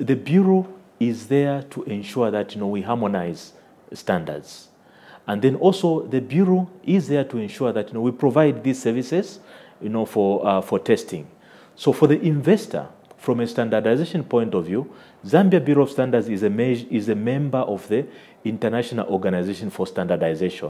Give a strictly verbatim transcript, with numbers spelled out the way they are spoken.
the Bureau is there to ensure that, you know, we harmonize standards. And then also the Bureau is there to ensure that, you know, we provide these services, you know, for, uh, for testing. So for the investor, from a standardization point of view, Zambia Bureau of Standards is a, is a member of the International Organization for Standardization.